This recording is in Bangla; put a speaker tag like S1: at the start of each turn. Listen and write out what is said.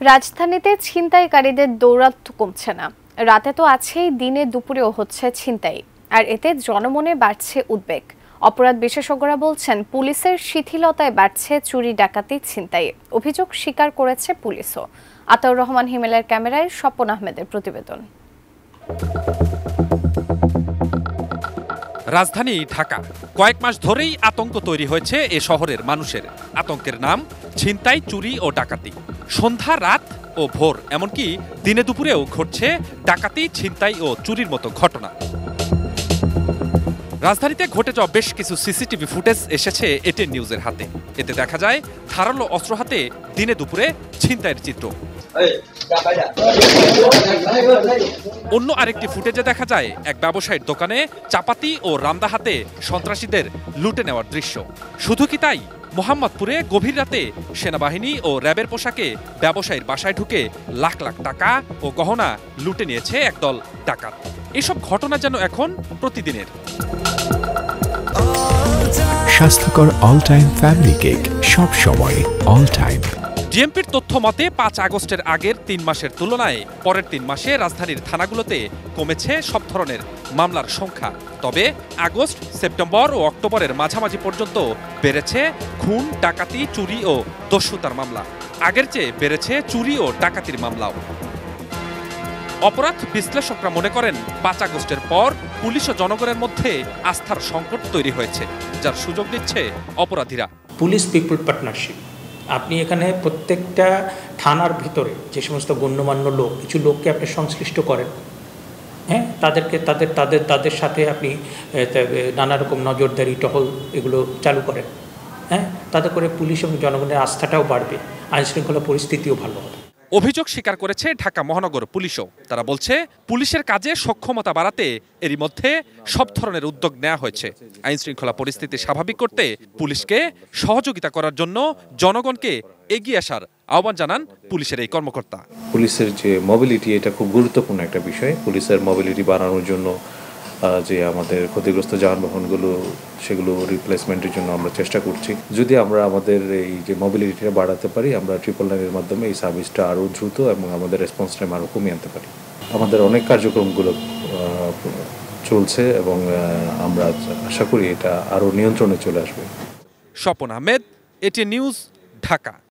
S1: রাজধানীতে ছিনতাইকারীদের দৌরাত্ম্য কমছে না। রাতে তো আছেই, দিনে দুপুরেও হচ্ছে ছিনতাই, আর এতে জনমনে বাড়ছে উদ্বেগ। অপরাধ বিশেষজ্ঞরা বলছেন, পুলিশের শিথিলতায় বাড়ছে চুরি, ডাকাতি, ছিনতাই। অভিযোগ স্বীকার করেছে পুলিশও। আতাউর রহমান হিমেলের ক্যামেরায় স্বপন আহমেদের প্রতিবেদন।
S2: রাজধানী ঢাকা। কয়েক মাস ধরেই আতঙ্ক তৈরি হয়েছে এ শহরের মানুষের। আতঙ্কের নাম ছিনতাই, চুরি ও ডাকাতি। সন্ধ্যা, রাত ও ভোর, এমনকি দিনে দুপুরেও ঘটছে ডাকাতি, ছিনতাই ও চুরির মতো ঘটনা। রাজধানীতে ঘটে যাওয়া বেশ কিছু সিসিটিভি ফুটেজ এসেছে এটিএন নিউজের হাতে। এতে দেখা যায় ধারালো অস্ত্র হাতে দিনে দুপুরে ছিনতাইয়ের চিত্র। অন্য আরেকটি ফুটেজে দেখা যায় এক ব্যবসায়ীর দোকানে চাপাতি ও রামদা হাতে সন্ত্রাসীদের লুটে নেওয়ার দৃশ্য। শুধু কি তাই, মোহাম্মদপুরে গভীর রাতে সেনাবাহিনী ও র্যাবের পোশাকে ব্যবসায়ীর বাসায় ঢুকে লাখ লাখ টাকা ও গহনা লুটে নিয়েছে একদল ডাকাত। এসব ঘটনা যেন এখন প্রতিদিনের।
S3: স্বাস্থ্যকর অল টাইম ফ্যামিলি কেক, সব সময় অল টাইম।
S2: ডিএমপির তথ্য মতে ৫ আগস্টের আগের ৩ মাসের তুলনায় পরের ৩ মাসে রাজধানীর থানাগুলোতে কমেছে সব ধরনের মামলার সংখ্যা। তবে আগস্ট, সেপ্টেম্বর ও অক্টোবরের মাঝামাঝি পর্যন্ত বেড়েছে খুন, ডাকাতি, চুরি ও দস্যুতার মামলা। আগের চেয়ে বেড়েছে চুরি ও ডাকাতির মামলাও। অপরাধ বিশ্লেষকরা মনে করেন, ৫ আগস্টের পর পুলিশ ও জনগণের মধ্যে আস্থার সংকট তৈরি হয়েছে, যার সুযোগ নিচ্ছে অপরাধীরা।
S4: পুলিশ পিপল পার্টনারশিপ, আপনি এখানে প্রত্যেকটা থানার ভিতরে যে সমস্ত গণ্যমান্য লোক, কিছু লোককে আপনি সংশ্লিষ্ট করেন, হ্যাঁ, তাদেরকে তাদের সাথে আপনি নানা রকম নজরদারি, টহল এগুলো চালু করেন, হ্যাঁ, তাতে করে পুলিশ এবং জনগণের আস্থাটাও বাড়বে, আইনশৃঙ্খলা পরিস্থিতিও ভালো হবে।
S2: অভিযোগ স্বীকার করেছে ঢাকা মহানগর পুলিশও। তারা বলছে, পুলিশের কাজে সক্ষমতা বাড়াতে এরই মধ্যে সব ধরনের উদ্যোগ নেওয়া হয়েছে। আইনশৃঙ্খলা পরিস্থিতি স্বাভাবিক করতে পুলিশকে সহযোগিতা করার জন্য জনগণকে এগিয়ে আসার আহ্বান জানান পুলিশের এই কর্মকর্তা।
S5: পুলিশের যে মোবিলিটি, এটা খুব গুরুত্বপূর্ণ একটা বিষয়। পুলিশের মোবিলিটি বাড়ানোর জন্য যে আমাদের ক্ষতিগ্রস্ত যানবাহনগুলো, সেগুলো রিপ্লেসমেন্টের জন্য আমরা চেষ্টা করছি। যদি আমরা আমাদের এই যে মোবিলিটিটা বাড়াতে পারি, আমরা 999-এর মাধ্যমে এই সার্ভিসটা আরও দ্রুত এবং আমাদের রেসপন্স টাইম আরও কমিয়ে আনতে পারি। আমাদের অনেক কার্যক্রমগুলো চলছে এবং আমরা আশা করি এটা আরও নিয়ন্ত্রণে চলে আসবে।
S2: Swapan Ahmed, ATN news, Dhaka.